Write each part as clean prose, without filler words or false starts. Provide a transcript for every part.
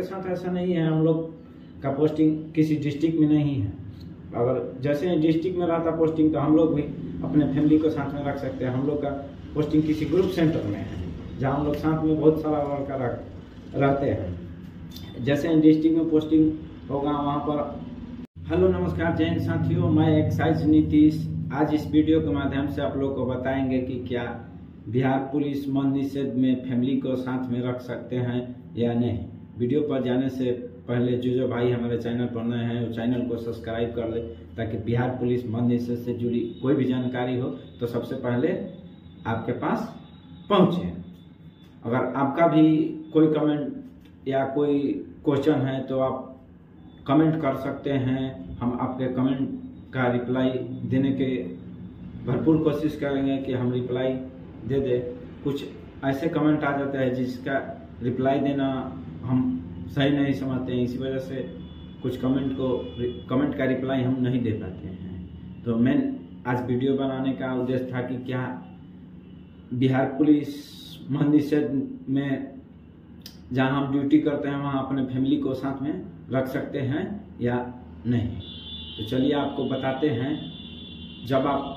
साथ ऐसा नहीं है, हम लोग का पोस्टिंग किसी डिस्ट्रिक्ट में नहीं है। अगर जैसे डिस्ट्रिक्ट में रहता पोस्टिंग तो हम लोग भी अपने फैमिली को साथ में रख सकते हैं। हम लोग का पोस्टिंग किसी ग्रुप सेंटर में है जहाँ हम लोग साथ में बहुत सारा लड़का रहते हैं। जैसे डिस्ट्रिक्ट में पोस्टिंग होगा वहाँ पर। हेलो नमस्कार जय हिंद साथियों, मैं एक्साइज नीतीश। आज इस वीडियो के माध्यम से आप लोग को बताएंगे कि क्या बिहार पुलिस मद्य निषेध में फैमिली को साथ में रख सकते हैं या नहीं। वीडियो पर जाने से पहले जो भाई हमारे चैनल पर नए हैं वो चैनल को सब्सक्राइब कर ले, ताकि बिहार पुलिस मद्य निषेध से जुड़ी कोई भी जानकारी हो तो सबसे पहले आपके पास पहुंचे। अगर आपका भी कोई कमेंट या कोई क्वेश्चन है तो आप कमेंट कर सकते हैं। हम आपके कमेंट का रिप्लाई देने के भरपूर कोशिश करेंगे कि हम रिप्लाई दे दे। कुछ ऐसे कमेंट आ जाते हैं जिसका रिप्लाई देना हम सही नहीं समझते हैं, इसी वजह से कुछ कमेंट का रिप्लाई हम नहीं दे पाते हैं। तो मैं आज वीडियो बनाने का उद्देश्य था कि क्या बिहार पुलिस मद्य निषेध में जहाँ हम ड्यूटी करते हैं वहाँ अपने फैमिली को साथ में रख सकते हैं या नहीं। तो चलिए आपको बताते हैं। जब आप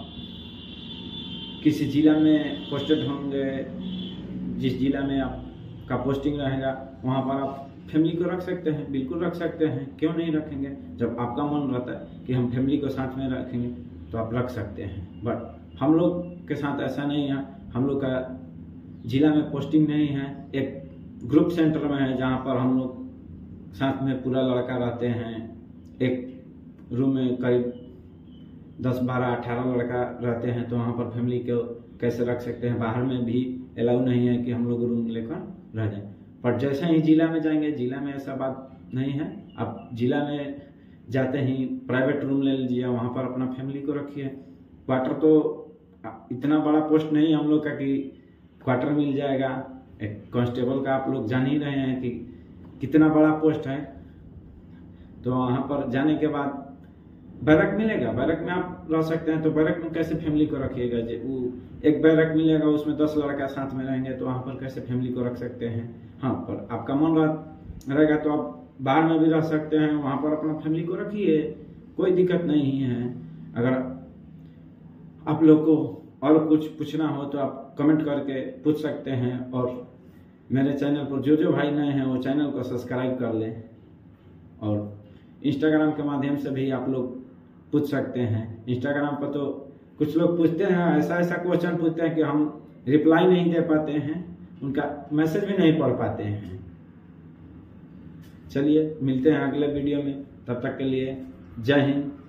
किसी जिला में पोस्टेड होंगे, जिस जिला में आपका पोस्टिंग रहेगा वहाँ पर आप फैमिली को रख सकते हैं, बिल्कुल रख सकते हैं। क्यों नहीं रखेंगे? जब आपका मन रहता है कि हम फैमिली को साथ में रखेंगे तो आप रख सकते हैं। बट हम लोग के साथ ऐसा नहीं है। हम लोग का जिला में पोस्टिंग नहीं है, एक ग्रुप सेंटर में है जहाँ पर हम लोग साथ में पूरा लड़का रहते हैं। एक रूम में करीब 10, 12, 18 लड़का रहते हैं। तो वहाँ पर फैमिली को कैसे रख सकते हैं? बाहर में भी अलाउ नहीं है कि हम लोग रूम लेकर रह जाएं। पर जैसे ही जिला में जाएंगे, जिला में ऐसा बात नहीं है। आप जिला में जाते ही प्राइवेट रूम ले लीजिए, वहाँ पर अपना फैमिली को रखिए। क्वार्टर तो इतना बड़ा पोस्ट नहीं हम लोग का कि क्वार्टर मिल जाएगा। एक कांस्टेबल का आप लोग जान ही रहे हैं कि कितना बड़ा पोस्ट है। तो वहाँ पर जाने के बाद बैरक मिलेगा, बैरक में आप रह सकते हैं। तो बैरक में कैसे फैमिली को रखिएगा? वो एक बैरक मिलेगा, उसमें 10 लड़का साथ में रहेंगे, तो वहाँ पर कैसे फैमिली को रख सकते हैं? हाँ, पर आपका मन रहेगा तो आप बाहर में भी रह सकते हैं, वहाँ पर अपना फैमिली को रखिए, कोई दिक्कत नहीं है। अगर आप लोग को और कुछ पूछना हो तो आप कमेंट करके पूछ सकते हैं। और मेरे चैनल पर जो भाई नए हैं वो चैनल को सब्सक्राइब कर लें। और इंस्टाग्राम के माध्यम से भी आप लोग पूछ सकते हैं। इंस्टाग्राम पर तो कुछ लोग पूछते हैं, ऐसा क्वेश्चन पूछते हैं कि हम रिप्लाई नहीं दे पाते हैं, उनका मैसेज भी नहीं पढ़ पाते हैं। चलिए मिलते हैं अगले वीडियो में, तब तक के लिए जय हिंद।